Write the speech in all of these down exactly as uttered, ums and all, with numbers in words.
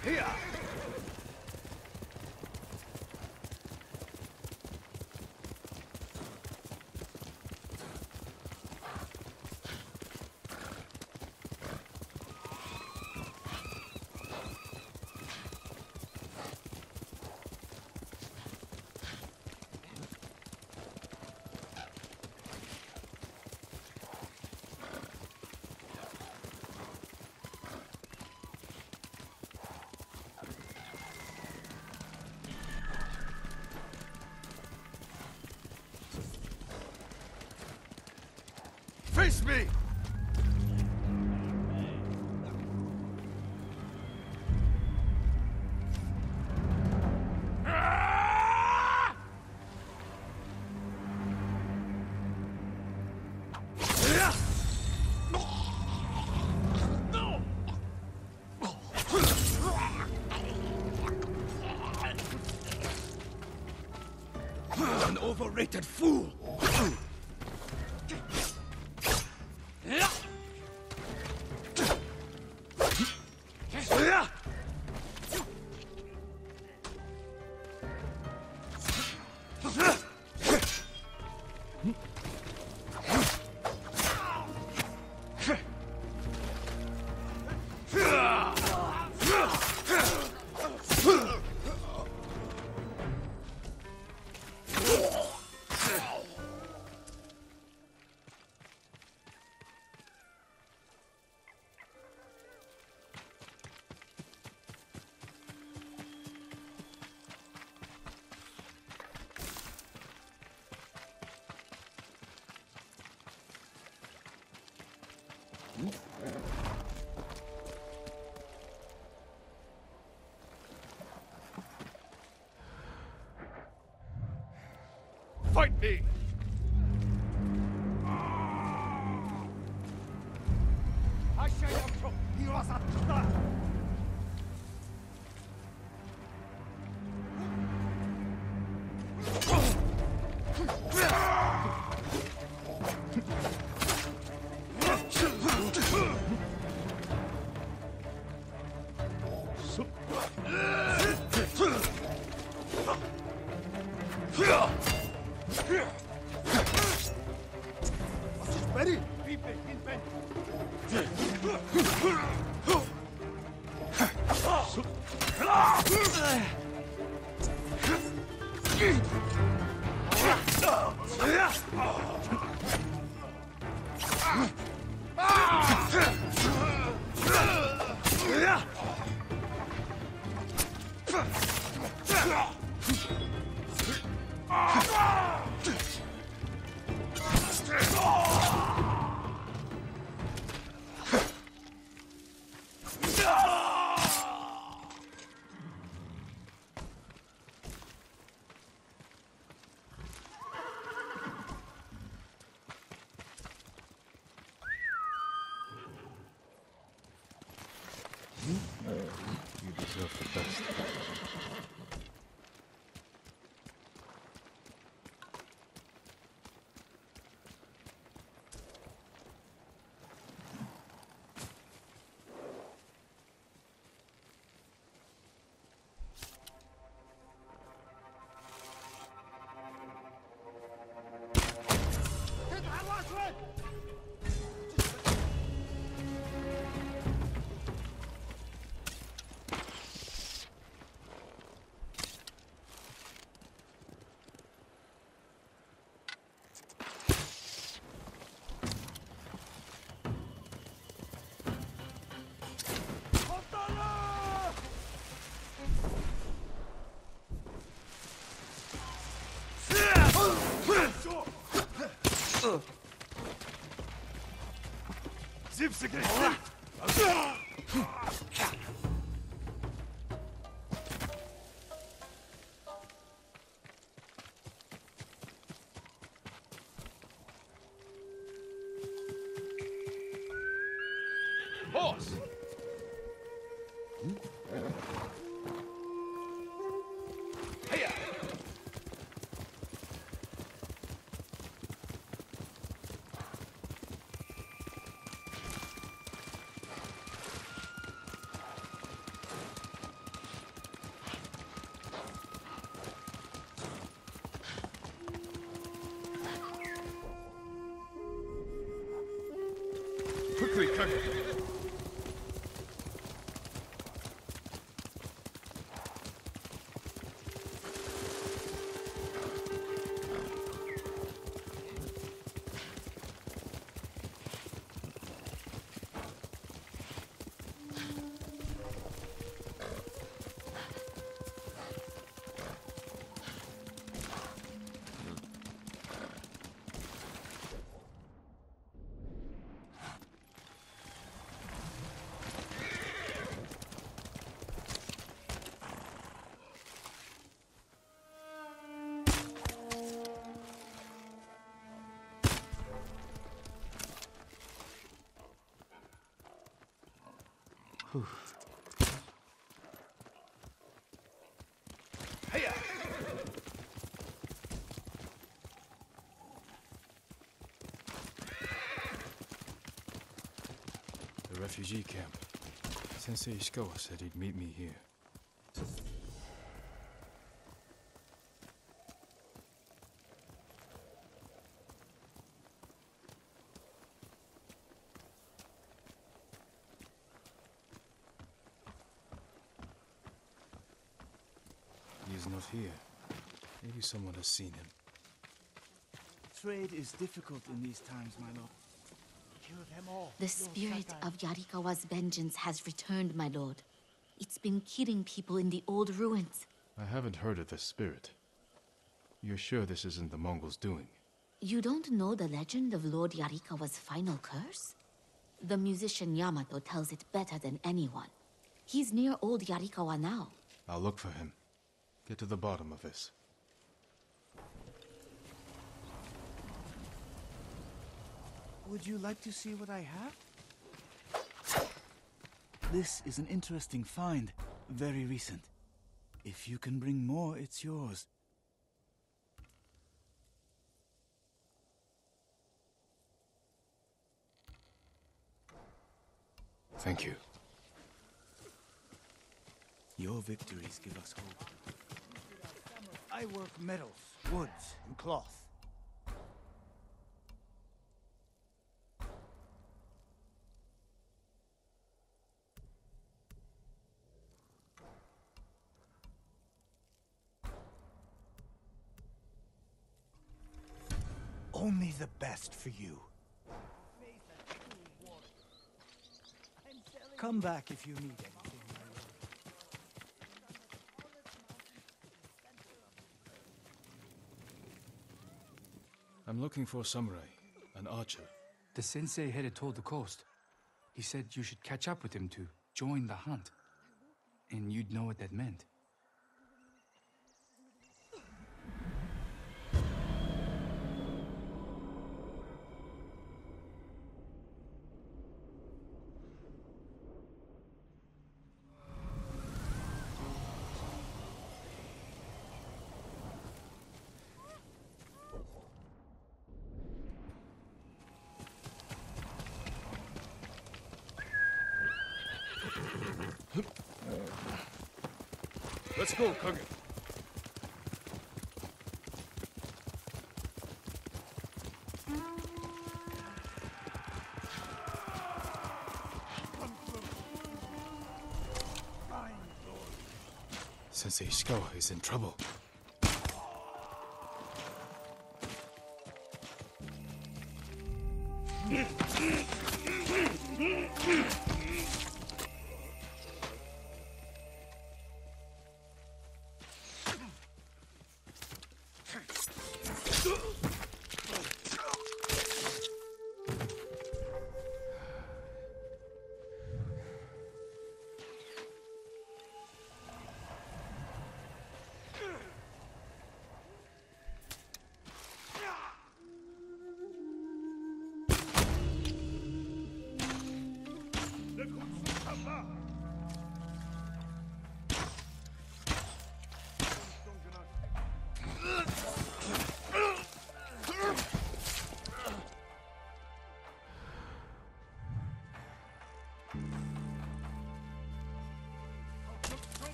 Here! Face me! An overrated fool! Fight me! You deserve the best. Zip's again! Horse! Hiya! Kage. Whew. Hiya! The refugee camp. Sensei Ishikawa said he'd meet me here. He's not here. Maybe someone has seen him. Trade is difficult in these times, my lord. Kill them all. The spirit of Yarikawa's vengeance has returned, my lord. It's been killing people in the old ruins. I haven't heard of the spirit. You're sure this isn't the Mongols' doing? You don't know the legend of Lord Yarikawa's final curse? The musician Yamato tells it better than anyone. He's near old Yarikawa now. I'll look for him. Get to the bottom of this. Would you like to see what I have? This is an interesting find. Very recent. If you can bring more, it's yours. Thank you. Your victories give us hope. I work metals, woods, and cloth. Only the best for you. Come back if you need anything, my lord. I'm looking for a samurai, an archer. The sensei headed toward the coast. He said you should catch up with him to join the hunt. And you'd know what that meant. Let's go, Kage. Sensei Ishikawa is in trouble.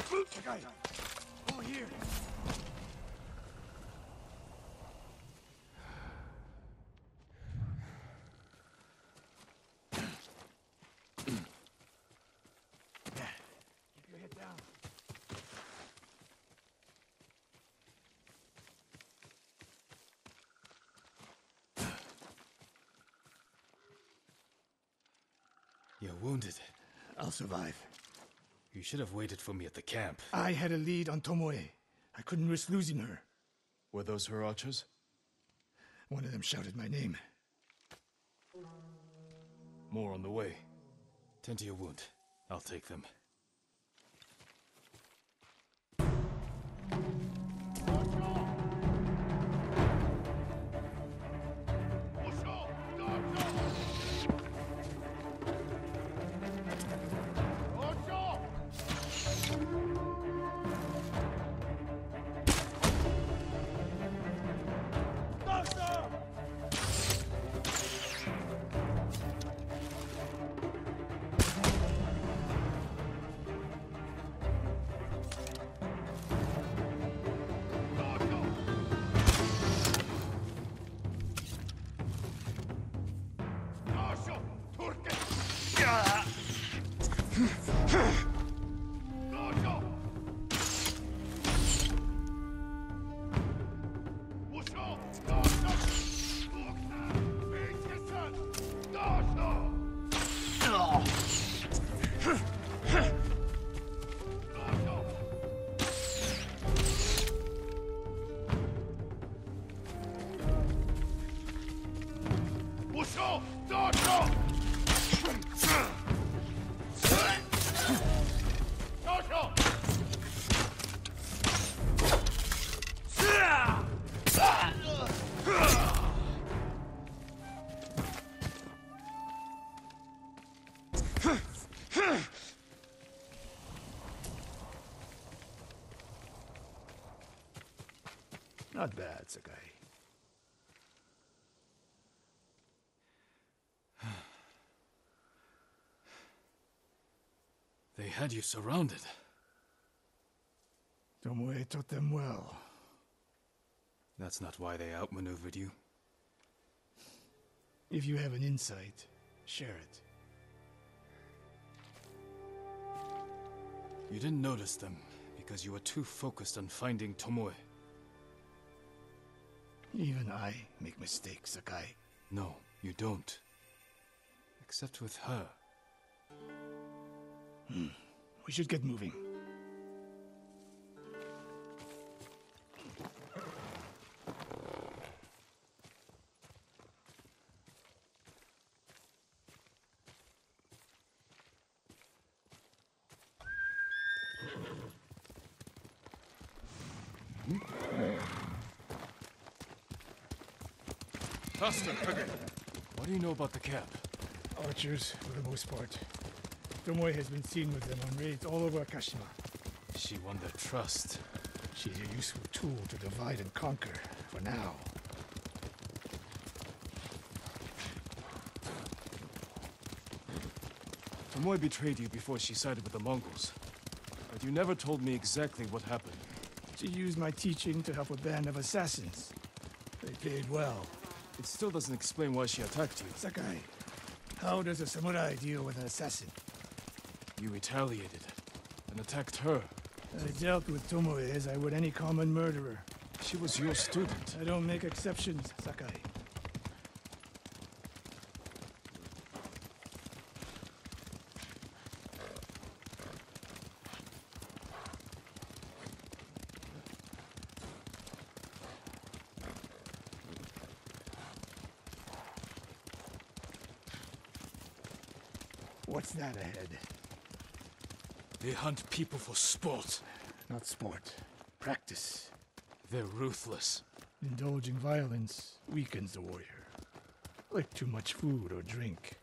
Over here. You're wounded. I'll survive. You should have waited for me at the camp. I had a lead on Tomoe. I couldn't risk losing her. Were those her archers? One of them shouted my name. More on the way. Tend to your wound. I'll take them. Not bad, Sakai. They had you surrounded. Tomoe taught them well. That's not why they outmaneuvered you. If you have an insight, share it. You didn't notice them because you were too focused on finding Tomoe. Even I make mistakes, Sakai. No, you don't. Except with her. Hmm. We should get moving. Faster, quicker! What do you know about the camp? Archers, for the most part. Tomoe has been seen with them on raids all over Akashima. She won their trust. She's a useful tool to divide and conquer, for now. Tomoe betrayed you before she sided with the Mongols. But you never told me exactly what happened. She used my teaching to help a band of assassins. They paid well. It still doesn't explain why she attacked you. Sakai, how does a samurai deal with an assassin? You retaliated and attacked her. I dealt with Tomoe as I would any common murderer. She was your student. I don't make exceptions, Sakai. What's that ahead? They hunt people for sport. Not sport. Practice. They're ruthless. Indulging violence weakens the warrior. Like too much food or drink.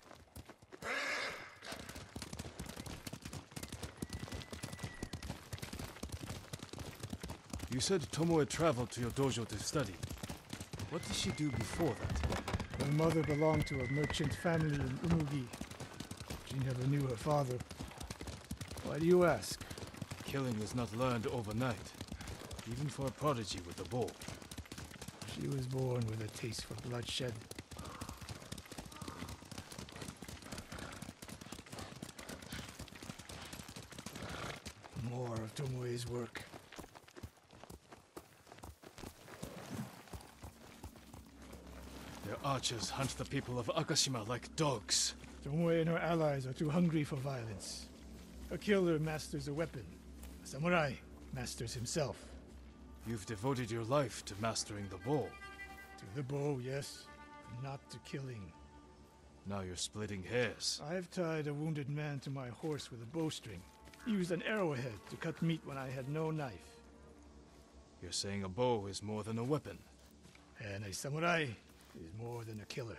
You said Tomoe traveled to your dojo to study. What did she do before that? Her mother belonged to a merchant family in Umugi. She never knew her father. Why do you ask? Killing is not learned overnight, even for a prodigy with a bow. She was born with a taste for bloodshed. More of Tomoe's work. Their archers hunt the people of Akashima like dogs. Tomoe and her allies are too hungry for violence. A killer masters a weapon. A samurai masters himself. You've devoted your life to mastering the bow. To the bow, yes, but not to killing. Now you're splitting hairs. I've tied a wounded man to my horse with a bowstring. Used an arrowhead to cut meat when I had no knife. You're saying a bow is more than a weapon. And a samurai is more than a killer.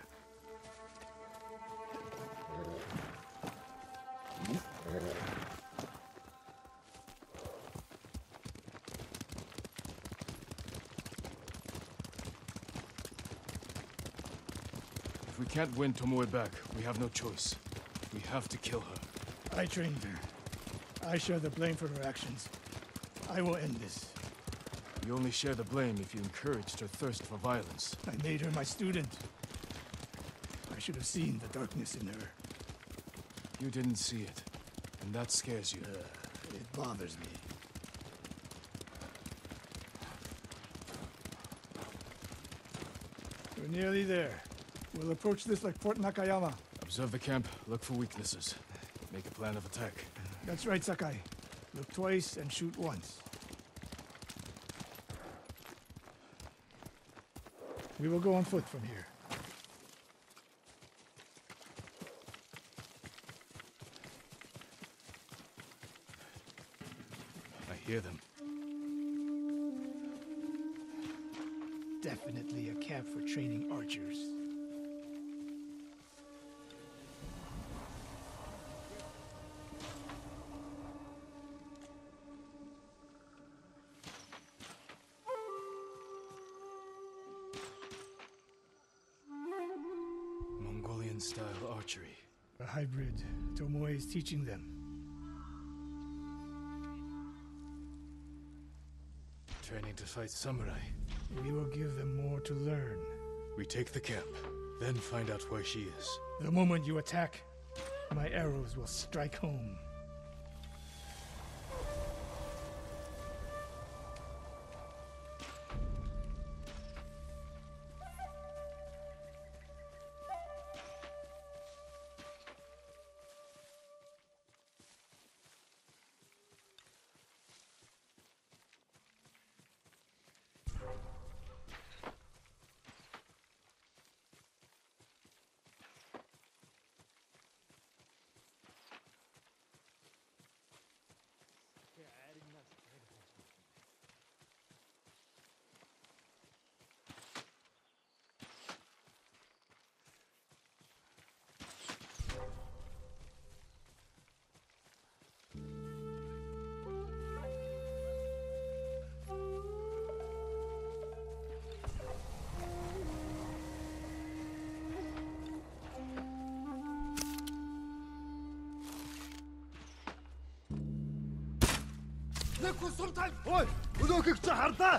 If we can't win Tomoe back, we have no choice. We have to kill her. I trained her. I share the blame for her actions. I will end this. You only share the blame if you encouraged her thirst for violence. I made her my student. I should have seen the darkness in her. You didn't see it, and that scares you. Uh, it bothers me. We're nearly there. We'll approach this like Fort Nakayama. Observe the camp, look for weaknesses. Make a plan of attack. That's right, Sakai. Look twice and shoot once. We will go on foot from here. I hear them. Definitely a camp for training archers. Mongolian-style archery. A hybrid. Tomoe is teaching them. Training to fight samurai. We will give them more to learn. We take the camp, then find out where she is. The moment you attack, my arrows will strike home. Ой, өнөөхийг чи хардаа.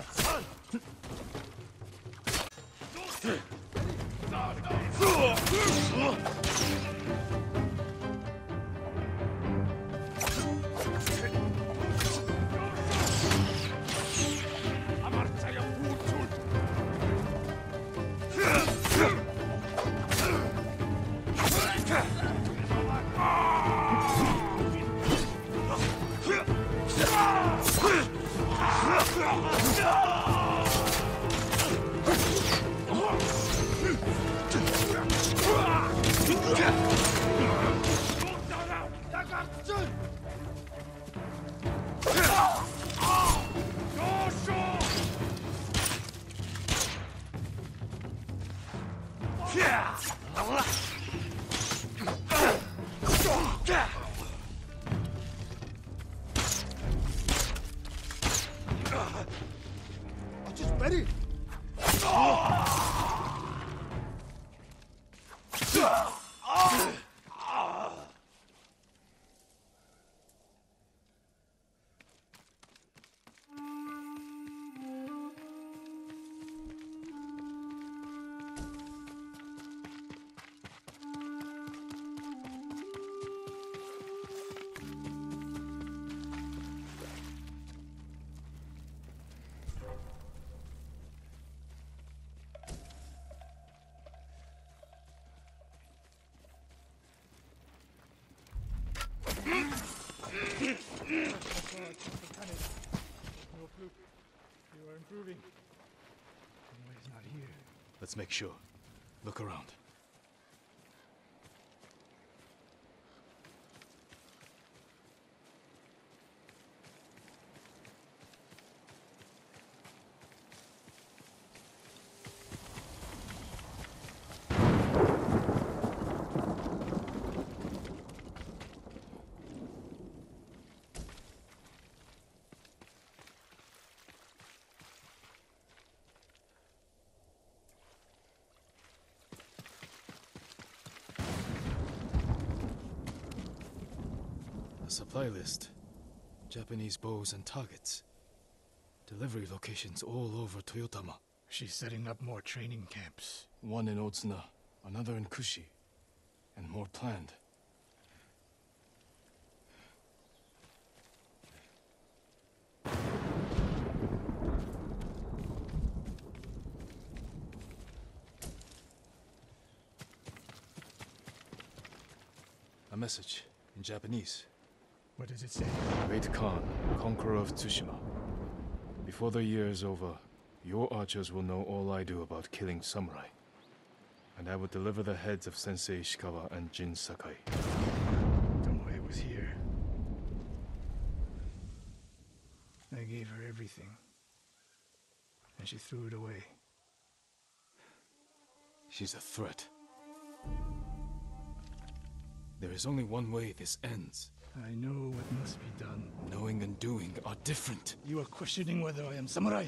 Очиж барь. right, Mister Panic. No fluke. You are improving. Tomoe's not here. Let's make sure. Look around. A supply list. Japanese bows and targets. Delivery locations all over Toyotama. She's setting up more training camps. One in Otsuna, another in Kushi, and more planned. A message in Japanese. What does it say? Great Khan, conqueror of Tsushima. Before the year is over, your archers will know all I do about killing samurai. And I will deliver the heads of Sensei Ishikawa and Jin Sakai. Tomoe was here. I gave her everything. And she threw it away. She's a threat. There is only one way this ends. I know what must be done. Knowing and doing are different. You are questioning whether I am samurai?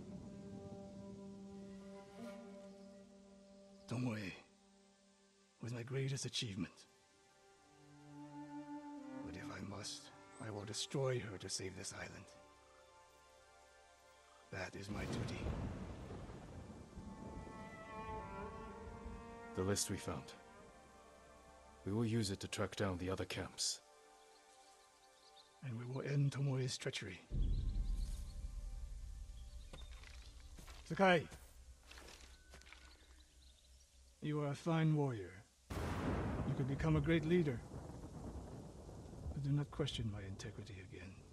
Tomoe was my greatest achievement. But if I must, I will destroy her to save this island. That is my duty. The list we found. We will use it to track down the other camps. And we will end Tomoe's treachery. Sakai! You are a fine warrior. You could become a great leader. But do not question my integrity again.